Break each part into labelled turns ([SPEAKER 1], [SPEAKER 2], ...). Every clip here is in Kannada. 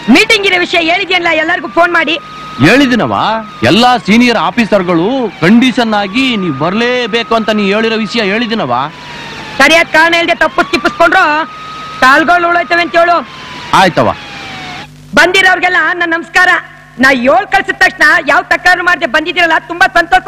[SPEAKER 1] ಮೀಟಿಂಗ್ ಇರೋ ವಿಷಯ ಹೇಳಿದ್ಯಲ್ಲ ಎಲ್ಲರಿಗೂ ಫೋನ್ ಮಾಡಿ.
[SPEAKER 2] ಹೇಳಿದಿನವಾ, ಎಲ್ಲಾ ಸೀನಿಯರ್ ಆಫೀಸರ್ಗಳು ಕಂಡೀಷನ್ ಆಗಿ ನೀವ್ ಬರ್ಲೇಬೇಕು ಅಂತ ನೀ ಹೇಳಿರೋ ವಿಷಯ ಹೇಳಿದಿನವಾ.
[SPEAKER 1] ಸರಿಯಾದ ಕಾರಣ ಇಲ್ಲದೆ ತಪ್ಪಿಸ್ಕೊಂಡ್ರು ಕಾಲ್ಗಳು ಉಳೋಯ್ತವೆ ಅಂತ ಹೇಳು.
[SPEAKER 2] ಆಯ್ತವ.
[SPEAKER 1] ಬಂದಿರೋರ್ಗೆಲ್ಲ ನನ್ನ ನಮಸ್ಕಾರ. ನಾ 7 ಕಳ್ಸಿದ ತಕ್ಷಣ ಯಾವ ತಕರಾರು ಮಾಡದೆ ಬಂದಿದ್ದೀರಲ್ಲ, ತುಂಬಾ ಸಂತೋಷ.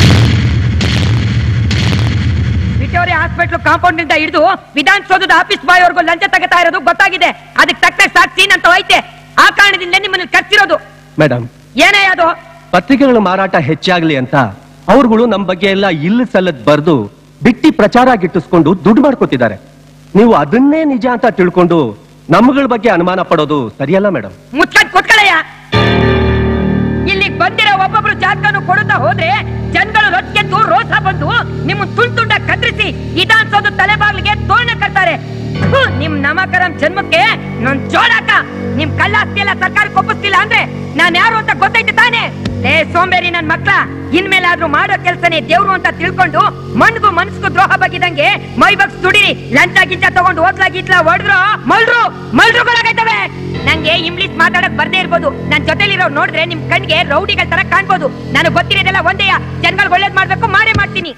[SPEAKER 1] ವಿಕ್ಟೋರಿಯಾ ಹಾಸ್ಪಿಟಲ್ ಕಾಂಪೌಂಡ್ ನಿಂದ ಹಿಡಿದು ವಿಧಾನಸೌಧದ ಆಫೀಸ್ ಬಾಯ್ ವರ್ಗು ಲಂಚ ತಗೋತಾ ಇರೋದು ಗೊತ್ತಾಗಿದೆ. ಅದಕ್ಕೆ ತಕ್ಕ ಸಾಕ್ಷಿ ಅಂತ ಐತೆ. ಆ ಕಾರಣದಿಂದ ನಿಮ್ಮನ್ನು ಕರ್ಸಿರೋದು.
[SPEAKER 3] ಮೇಡಮ್,
[SPEAKER 1] ಏನೇ ಅದು
[SPEAKER 3] ಪತ್ರಿಕೆಗಳ ಮಾರಾಟ ಹೆಚ್ಚಾಗ್ಲಿ ಅಂತ ಅವ್ರುಗಳು ನಮ್ ಬಗ್ಗೆ ಎಲ್ಲ ಇಲ್ಲ ಸಲ್ಲದ್ ಬರ್ದು ಬಿಟ್ಟಿ ಪ್ರಚಾರ ಗಿಟ್ಟಿಸ್ಕೊಂಡು ದುಡ್ಡು ಮಾಡ್ಕೋತಿದ್ದಾರೆ. ನೀವು ಅದನ್ನೇ ನಿಜ ಅಂತ ತಿಳ್ಕೊಂಡು ನಮ್ಗಳ ಬಗ್ಗೆ ಅನುಮಾನ ಪಡೋದು ಸರಿಯಲ್ಲ ಮೇಡಮ್.
[SPEAKER 1] ಮುಚ್ಕಟ್ ಕೊಟ್ಕಳಯ್ಯ. ಇಲ್ಲಿಗೆ ಬಂದಿರೋ ಒಬ್ಬೊಬ್ರು ಜಾತಕನು ಕೊಡುತ್ತಾ ಹೋದ್ರೆ ಜನಗಳು ರೊಚ್ಚಿಗೆದ್ದು ರೋಸ ಬಂದು ನಿಮ್ಮ ತುಂಡ ಕತ್ತರಿಸಿ ವಿಧಾನಸೌಧ ತಲೆಬಾಗ್ಲಿಗೆ ತೋರಣ ಕಟ್ತಾರೆ. ನಿಮ್ ನಮಕರಂ ಜನ್ಮಕ್ಕೆ ನನ್ ಜೋಡಾಕ. ನಿಮ್ ಕಳ್ಳಾಸ್ತಿ ಎಲ್ಲ ಸರ್ಕಾರಕ್ಕೆ ಒಪ್ಪಿಸ್ತಿಲ್ಲ ಅಂದ್ರೆ ನಾನ್ ಯಾರು ಅಂತ ಗೊತ್ತೈತೆ ತಾನೆ. ಲೇ ಸೋಂಬೇರಿ ನನ್ ಮಕ್ಳ, ಇನ್ಮೇಲಾದ್ರೂ ಮಾಡೋ ಕೆಲ್ಸನೇ ದೇವ್ರು ಅಂತ ತಿಳ್ಕೊಂಡು ಮಣ್ಗೂ ಮನ್ಸ್ಗೂ ದ್ರೋಹ ಬಗ್ಗಿದಂಗೆ ಮೈ ಬಗ್ಸ್ ದುಡಿರಿ. ಲಂಚ ಗಿಂಚ ತಗೊಂಡು ಹೋಗ್ಲಾಗಿತ್ಲ ಹೊಡೆದ್ರು ಮಲ್ರುಗಳಾಗೈತವೆ. ನಂಗೆ ಇಂಗ್ಲಿಷ್ ಮಾತಾಡಕ್ ಬರ್ದೇ ಇರ್ಬೋದು, ನನ್ ಜೊತೆಲಿರೋ ನೋಡಿದ್ರೆ ನಿಮ್ ಕಣ್ಗೆ ರೌಡಿಗಳ ತರ ಕಾಣ್ಬೋದು. ನನಗ್ ಗೊತ್ತಿರೋದೆಲ್ಲ ಒಂದೇಯ, ಜನಗಳಿಗೆ ಒಳ್ಳೇದ್ ಮಾಡ್ಬೇಕು, ಮಾಡೇ ಮಾಡ್ತೀನಿ.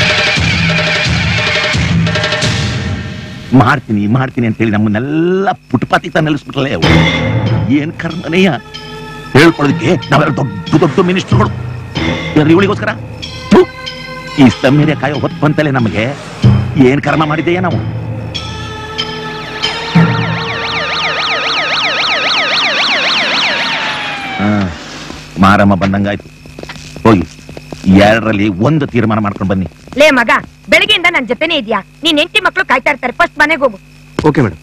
[SPEAKER 4] ಮಾಡ್ತೀನಿ ಅಂತ ಹೇಳಿ ನಮ್ಮನ್ನೆಲ್ಲ ಪುಟಪಾತಿ ನಿಲ್ಲಿಸ್ಬಿಟ್ರಲ್ಲ. ಏನ್ ಕರ್ಮನೆಯ ಹೇಳ್ಕೊಳೋದಕ್ಕೆ ನಾವೆಲ್ಲ ದೊಡ್ಡ ದೊಡ್ಡ ಮಿನಿಸ್ಟರ್ಗಳು ಇವಳಿಗೋಸ್ಕರ ಈ ಸ್ತಂಭ ಕಾಯೋ ಹೊತ್ತು ಬಂತಲೇ ನಮಗೆ. ಏನ್ ಕರ್ಮ ಮಾಡಿದೆಯಾ ನಾವು. ಮಾರಮ್ಮ ಬಂದಂಗಾಯ್ತು. ಹೋಗಿ 2ರಲ್ಲಿ 1 ತೀರ್ಮಾನ ಮಾಡ್ಕೊಂಡು ಬನ್ನಿ.
[SPEAKER 1] ಲೇ ಮಗ, ಬೆಳಗ್ಗೆಯಿಂದ ನನ್ ಜೊತೆನೇ ಇದೆಯಾ? ನೀನ್ ಹೆಂಡತಿ ಮಕ್ಳು ಕಾಯ್ತಾ ಇರ್ತಾರೆ. ಫಸ್ಟ್ ಮನೆಗೆ ಹೋಗು.
[SPEAKER 3] Okay madam.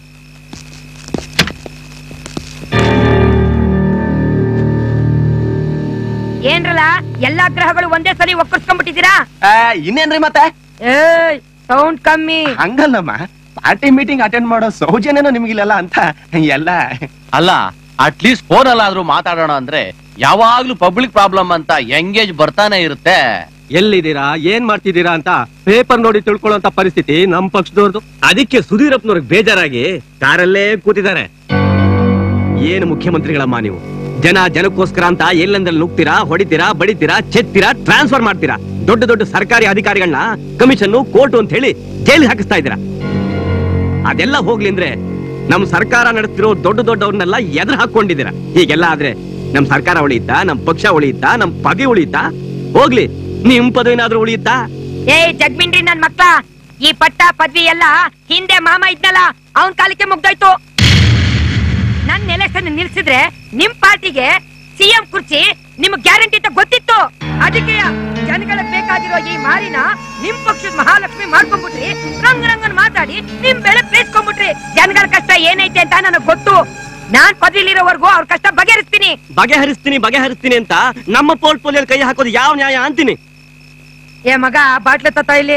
[SPEAKER 1] ಏನ್ರಲ್ಲ ಎಲ್ಲಾ ಗ್ರಹಗಳು ಒಂದೇ ಸರಿ ಒಕ್ಕರ್ಸ್ಕೊಂಡ್ಬಿಟ್ಟಿದ್ದೀರಾ?
[SPEAKER 3] ಇನ್ನೇನ್ರಿ ಮತ್ತೆ?
[SPEAKER 1] ಸೌಂಡ್ ಕಮ್ಮಿ.
[SPEAKER 3] ಹಂಗಲ್ಲಮ್ಮ, ಪಾರ್ಟಿ ಮೀಟಿಂಗ್ ಅಟೆಂಡ್ ಮಾಡೋ ಸೌಜನ್ಯನೂ ನಿಮ್ಗಿಲ್ಲ ಅಂತ ಎಲ್ಲ.
[SPEAKER 2] ಅಲ್ಲ, ಅಟ್ಲೀಸ್ಟ್ ಫೋನ್ ಅಲ್ಲಾದ್ರೂ ಮಾತಾಡೋಣ ಅಂದ್ರೆ ಯಾವಾಗ್ಲೂ ಪಬ್ಲಿಕ್ ಪ್ರಾಬ್ಲಮ್ ಅಂತ ಎಂಗೇಜ್ ಬರ್ತಾನೆ ಇರುತ್ತೆ.
[SPEAKER 3] ಎಲ್ಲಿದ್ದೀರಾ, ಏನ್ ಮಾಡ್ತಿದ್ದೀರಾ ಅಂತ ಪೇಪರ್ ನೋಡಿ ತಿಳ್ಕೊಳ್ಳುವಂತ ಪರಿಸ್ಥಿತಿ ನಮ್ ಪಕ್ಷದವ್ರದ್ದು. ಅದಕ್ಕೆ ಸುಧೀರಪ್ಪನವ್ರಿಗೆ ಬೇಜಾರಾಗಿ ಕಾರಲ್ಲೇ ಕೂತಿದ್ದಾರೆ. ಏನು ಮುಖ್ಯಮಂತ್ರಿಗಳಮ್ಮ ನೀವು? ಜನಕ್ಕೋಸ್ಕರ ಅಂತ ಎಲ್ಲಂದಲ್ಲಿ ನುಗ್ತೀರಾ, ಹೊಡಿತೀರಾ, ಬಡಿತೀರಾ, ಚೆತ್ತೀರಾ, ಟ್ರಾನ್ಸ್ಫರ್ ಮಾಡ್ತೀರಾ. ದೊಡ್ಡ ದೊಡ್ಡ ಸರ್ಕಾರಿ ಅಧಿಕಾರಿಗಳನ್ನ ಕಮಿಷನ್, ಕೋರ್ಟ್ ಅಂತ ಹೇಳಿ ಜೈಲಿಗೆ ಹಾಕಿಸ್ತಾ ಇದ್ದೀರಾ. ಅದೆಲ್ಲ ಹೋಗ್ಲಿ ಅಂದ್ರೆ ನಮ್ ಸರ್ಕಾರ ನಡೆಸ್ತಿರೋ ದೊಡ್ಡವ್ರನ್ನೆಲ್ಲ ಎದುರು ಹಾಕೊಂಡಿದ್ದೀರಾ. ಹೀಗೆಲ್ಲ ಆದ್ರೆ ನಮ್ ಸರ್ಕಾರ ಉಳಿಯುತ್ತಾ? ನಮ್ ಪಕ್ಷ ಉಳಿಯುತ್ತಾ? ನಮ್ ಪದವಿ ಉಳಿಯುತ್ತಾ? ಹೋಗ್ಲಿ, ನಿಮ್ ಪದವಿನಾದ್ರೂ ಉಳಿಯುತ್ತಾ?
[SPEAKER 1] ಜಗ್ಮಿನ್ರಿ ನನ್ ಮಕ್ಳ, ಈ ಪಟ್ಟ ಪದವಿ ಎಲ್ಲ ಹಿಂದೆ ಮಾಮ ಇದ್ನಲ್ಲ ಅವನ್ ಕಾಲಕ್ಕೆ ಮುಗ್ದೋಯ್ತು. ನನ್ ಎಲೆಕ್ಷನ್ ನಿಲ್ಸಿದ್ರೆ ನಿಮ್ ಪಾರ್ಟಿಗೆ ಸಿಎಂ ಕುರ್ಚಿ ನಿಮ್ಗೆ ಗ್ಯಾರಂಟಿ ಅಂತ ಗೊತ್ತಿತ್ತು. ಅದಕ್ಕೆ ಜನಗಳಿಗೆ ಬೇಕಾಗಿರೋ ಈ ಮಾರಿನ ನಿಮ್ ಪಕ್ಷದ ಮಹಾಲಕ್ಷ್ಮಿ ಮಾಡ್ಕೊಂಡ್ಬಿಟ್ರಿ. ರಂಗನ್ ಮಾತಾಡಿ ನಿಮ್ ಬೆಳೆ ಬೇಯಿಸ್ಕೊಂಡ್ಬಿಟ್ರಿ. ಜನಗಳ ಕಷ್ಟ ಏನೈತೆ ಅಂತ ನನಗ್ ಗೊತ್ತು. ನಾನ್ ಪದವಿಲಿರೋವರೆಗೂ ಅವ್ರ ಕಷ್ಟ
[SPEAKER 3] ಬಗೆಹರಿಸ್ತೀನಿ ಅಂತ ನಮ್ಮ ಪೋರ್ಟ್ಫೋಲಿಯೋಲ್ ಕೈ ಹಾಕೋದು ಯಾವ ನ್ಯಾಯ ಅಂತೀನಿ.
[SPEAKER 1] ಏ ಮಗ, ಬಾಟ್ಲೆ ತತ್ತ ಇಲ್ಲಿ.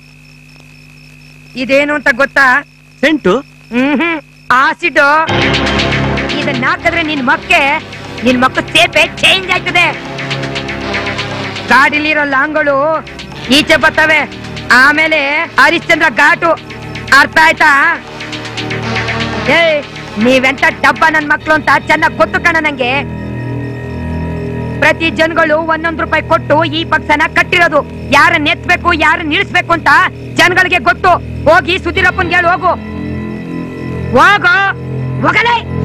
[SPEAKER 1] ಇದೇನು ಅಂತ ಗೊತ್ತಾ?
[SPEAKER 3] ಸೆಂಟು?
[SPEAKER 1] ಆಸಿಡ್. ಇದನ್ನ ಹಾಕಿದ್ರೆ ನಿನ್ ಮಕ್ಕ ಸೇಪೆ ಚೇಂಜ್ ಆಗ್ತದೆ. ಗಾಡಿಲಿರೋ ಲಾಂಗಳು ಈಚೆ ಬರ್ತವೆ. ಆಮೇಲೆ ಹರಿಶ್ಚಂದ್ರ ಘಾಟು. ಅರ್ಥ ಆಯ್ತಾ? ನೀವೆಂತ ಡಬ್ಬ ನನ್ ಮಕ್ಳು ಅಂತ ಚೆನ್ನಾಗ್ ಗೊತ್ತು ಕಣ ನಂಗೆ. ಪ್ರತಿ ಜನಗಳು 1 ರೂಪಾಯಿ ಕೊಟ್ಟು ಈ ಪಕ್ಷನ ಕಟ್ಟಿರೋದು. ಯಾರನ್ನ ಎತ್ಬೇಕು, ಯಾರನ್ನ ನಿಲ್ಲಿಸ್ಬೇಕು ಅಂತ ಜನಗಳಿಗೆ ಗೊತ್ತು. ಹೋಗಿ ಸುಧೀರಪ್ಪನ್ಗೆ ಹೇಳಿ ಹೋಗು. ಹೋಗಲೇ.